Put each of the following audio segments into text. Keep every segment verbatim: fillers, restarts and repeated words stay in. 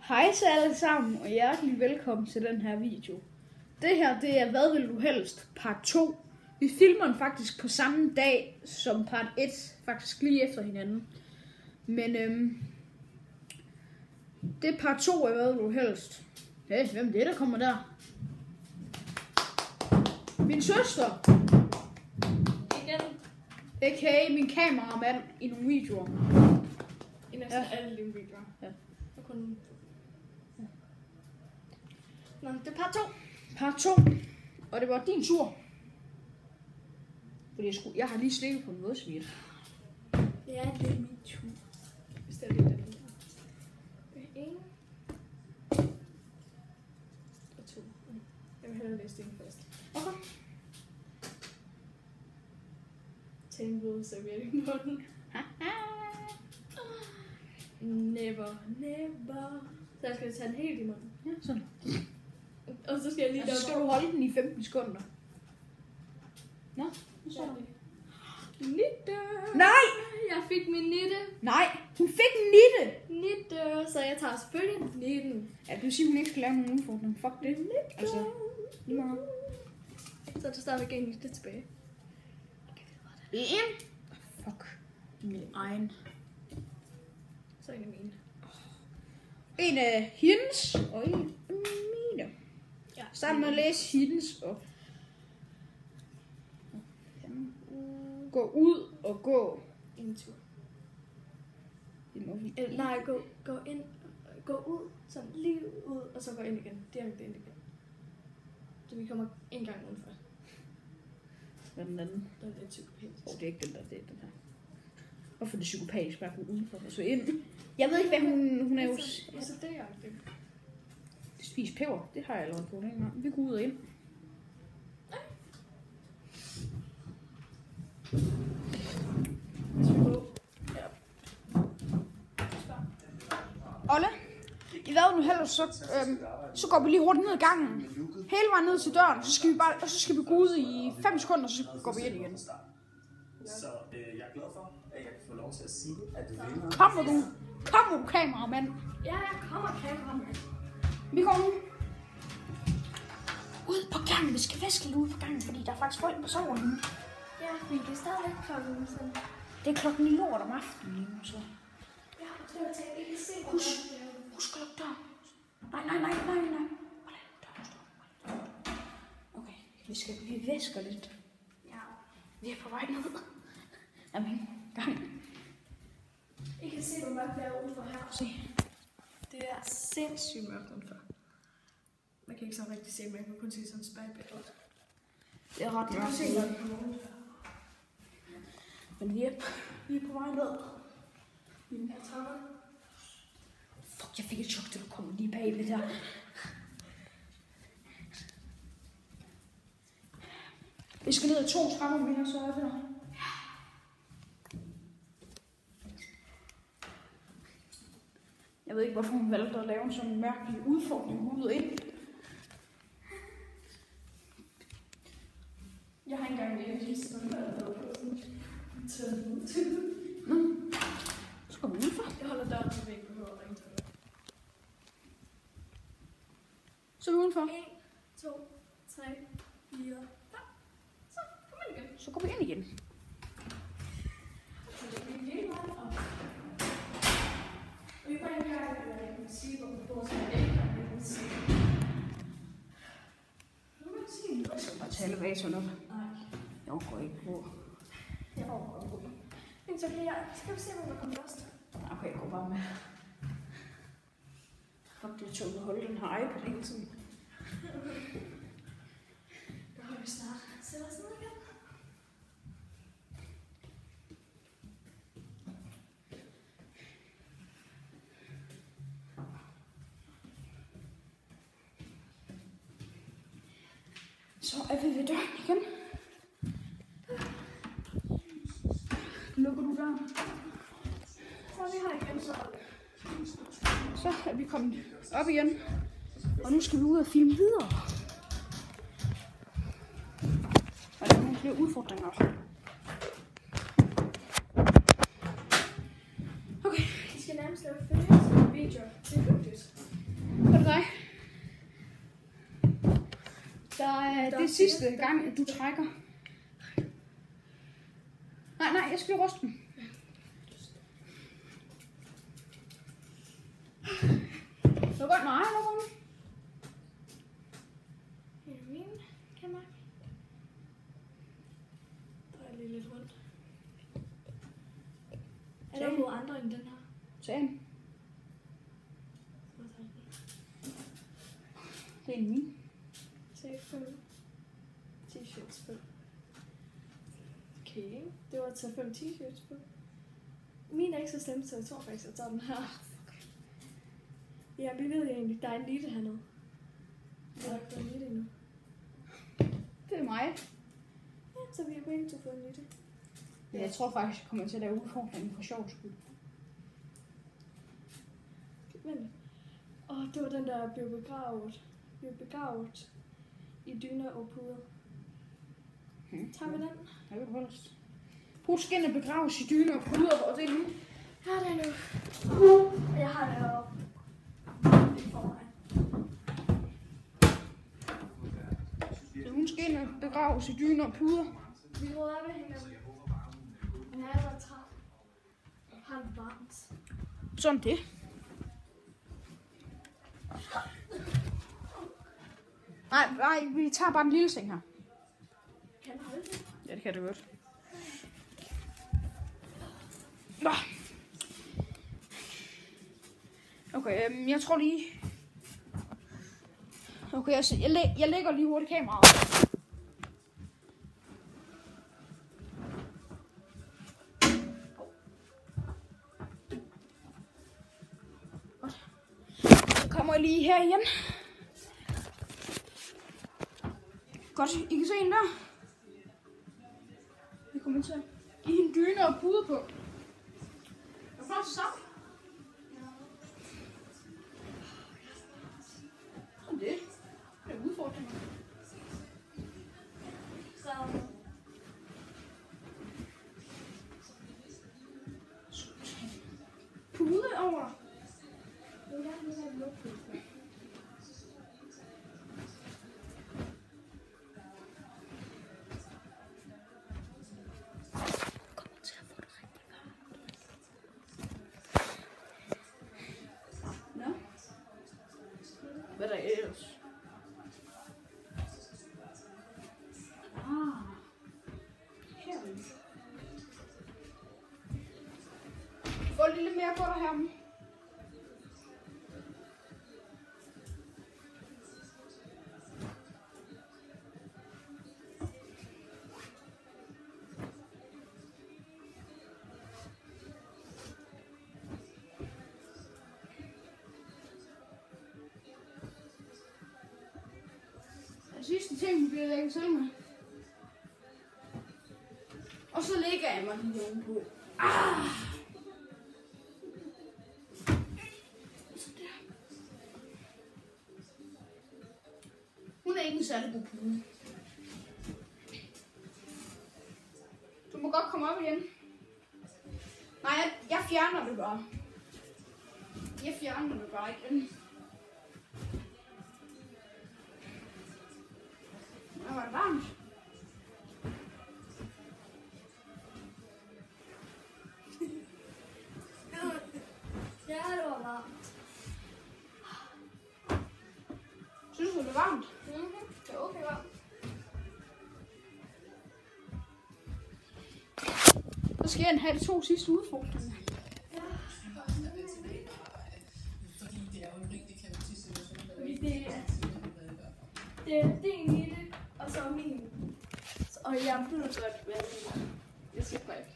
Hej så alle sammen, og hjertelig velkommen til den her video. Det her, det er Hvad vil du helst? Part to. Vi filmer den faktisk på samme dag som part et, faktisk lige efter hinanden. Men øhm, det er part to af Hvad vil du helst? Hey, hvem er det, der kommer der? Min søster. Igen. A K A min kameramand i nogle videoer. I næsten Ja. alle dine videoer. Ja. Og kun... Ja. Nå, det er part to. Part to. Og det var din tur. Fordi jeg, skulle, jeg har lige slikket på en vådsvigt. Det er lidt min tur. Hvis det er lidt den her. En. Og to. Jeg vil hellere læse det først. Okay. Tag en våd serviet i munden. Never, never. Så jeg skal tage den helt i munden. Ja, sådan. Og så skal jeg lige Og så skal du holde den i femten sekunder. Nå, nu så det. Nitte. Nej! Jeg fik min nitte. Nej, hun fik en nitte! Nitte. Så jeg tager selvfølgelig nitten. Ja, det vil sige, at hun ikke skal lave nogen udfordring. Fuck det. Nitte. Altså, lige meget. Så er der stadigvæk en nitte tilbage. En. Fuck. Min egen. Så en af mine. En af hendes, og en af mine. Ja. Start med at læse hendes op. Gå ud og gå. En tur. Det må vi. Eller, nej, gå, gå ind. Gå ud. Sådan lige ud, og så gå ind igen. Direkte ind igen. Så vi kommer en gang udenfor. Hvad er den anden? Der er lidt psykopatisk. Åh, oh, det er ikke den der, det er den her. Hvorfor er det psykopatisk bare at gå udenfor og så ind? Jeg ved ikke, hvad hun, hun er jo... Ja, så det er det. Spis peber, det har jeg allerede på den. Vi går ud og ind. Olle, i hvad nu heller, så, øhm, så går vi lige rundt ned ad gangen. Hele vejen ned til døren, så skal vi bare, og så skal vi gå ud i fem sekunder, så går vi ind igen. Så øh, jeg er glad for, at jeg kan få lov til at sige, at du vinder. Kommer du? Kommer du, kameramand? Ja, jeg kommer, kameramand. Vi går nu. Ud på gangen, vi skal væske lidt ud på gangen, fordi der er faktisk folk på sover nu. Ja, vi kan stadigvæk klokken sådan. Det er klokken ni lort om aftenen lige nu, så. Ja, det var til, at I kan se, hvad Husk, der er. husk at lukke døren. Nej, nej, nej, nej, nej. Hold da, døren står. Okay, vi skal, vi væsker lidt. Ja. Vi er på vej ned. Jamen, gang. I kan se, hvor mørkt det er udenfor her. Se. Det er sindssygt mørkt udenfor. Man kan ikke så rigtig se, men man kan kun se sådan et spejlbillede. Det er ret Det kan mørkt. se, hvad der kommer udenfor. Men vi er, vi er på vej ned. Jeg tager Fuck, jeg fik et chok, da du kom lige bagved der. Vi skal ned ad to trapper mere, så er vi der. Jeg ved ikke, hvorfor hun valgte at lave en sådan mærkelig udfordring ud og ind. Jeg har ikke engang en sidste på den der. Nå, så går vi udenfor. Jeg holder døren, så vi ikke behøver at ringe til dig. Så er vi udenfor. en, to, tre, fire, fem. Så kom ind igen. Så går vi ind igen. Så det bliver hele vejen op. Og vi bare en gang, at jeg kan sige, hvor vi bor, så jeg ikke kan sige. Nu må jeg sige noget. Jeg skal bare tage elevatoren op. Nej, Jeg går ikke på. jeg overgår ikke. Men så kan jeg, skal vi se, hvor der kommer først. Okay, jeg går bare med. Fuck, det er tungt at holde den her iPad hele tiden. Der har vi snart. Sæt os ned igen. Så er vi ved døren igen. Lukker du døren? Så er vi her igen, så. Så er vi kommet op igen. Og nu skal vi ud og filme videre. Og der er nogle flere udfordringer. Okay. Vi skal nærmest lave følelser videoer. Det er hyggeligt. Der er Der det er sidste fire, der er gang, fire. du trækker. Nej, nej, jeg skal lige ryste den. Det var godt mig, eller hvad? Her er min, kan jeg mærke. Der er lige lidt rundt. Er der nogle andre end den her? Sagen. Det er en min. Se, fem t-shirts på. Okay, det var at tage fem t-shirts på. Min er ikke så slem, så jeg tror faktisk, at jeg tager den her. Ja, vi ved egentlig, der er en lille hernede. Der er ikke en lille endnu. Det er mig. Ja, så vi har begge to fået en lille. Ja, jeg tror faktisk, jeg kommer til at lave udfordringen for sjov skyld. Men, åh, det var den, der blev begravet. Blev begravet i dyner og puder. Hmm. Tager vi den? Jeg vil helst. Husk ind at begraves i dyner og puder, og det er nu. Her er det nu. Jeg har det heroppe. Det er for mig. Så hun skal ind og begraves i dyner og puder. Vi råder op, hænger den. Men jeg er bare træt. Har det varmt. Sådan det. Nej, nej, vi tager bare en lille seng her. Kan du holde det? Ja, det kan det godt. Nå. Okay, øhm, jeg tror lige... Okay, jeg, jeg, læ jeg lægger lige hurtigt kameraet. Godt. Så kommer jeg lige her igen. Godt, I kan se en der. Vi kommer til at give hende dyne og puder på. Er du klar til stop? Sådan det. Det er udfordringer. Så Pude over dig. jeg vil gerne have en luftpude. Nå. Hvad er der ellers? Ah. Herinde. Få lidt lidt mere godt her. Den sidste ting, vi bliver lægge selv med. Og så lægger jeg mig lige ovenpå. Ah! Så der. Hun er ikke en særlig god pude. Du må godt komme op igen. Nej, jeg, jeg fjerner det bare. Jeg fjerner det bare igen. Det var varmt. Ja, det var varmt. Synes du, det er varmt? Mm-hmm. Det er okay varmt. Så skal jeg have de to sidste udfordringer. Det er, det er din i det, og så min. Og jeg ved godt, hvad det er. Jeg skal ikke.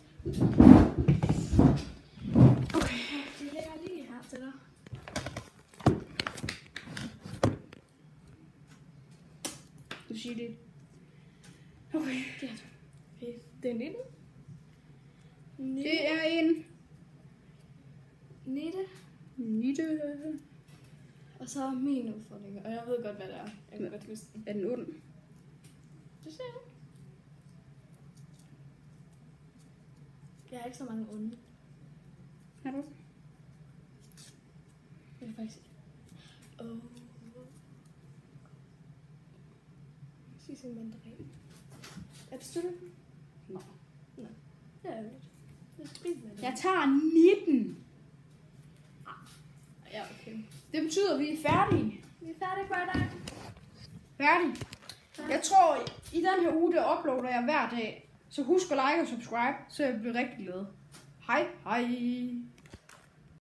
Okay. Det lægger jeg lige her til dig. Du siger det. Okay. Det er det. Okay. Det er nitten. Det er en Nitte. nitte. Og så min udfordring. Og jeg ved godt, hvad det er. Jeg kan godt huske den. Er den ond? Det ser jeg. Jeg har ikke så mange onde. Har du? Jeg kan faktisk... Oh. spise en mandarin. Er du støtte den? Nå. Nå. Det er ærgerligt. Jeg spiser mandarin. Jeg tager nitten. Ja, okay. Det betyder, at vi er færdige. Vi er færdige for i dag. Færdige. Jeg tror, i den her uge, der uploader jeg hver dag. Så husk at like og subscribe, så jeg bliver rigtig glad. Hej, hej.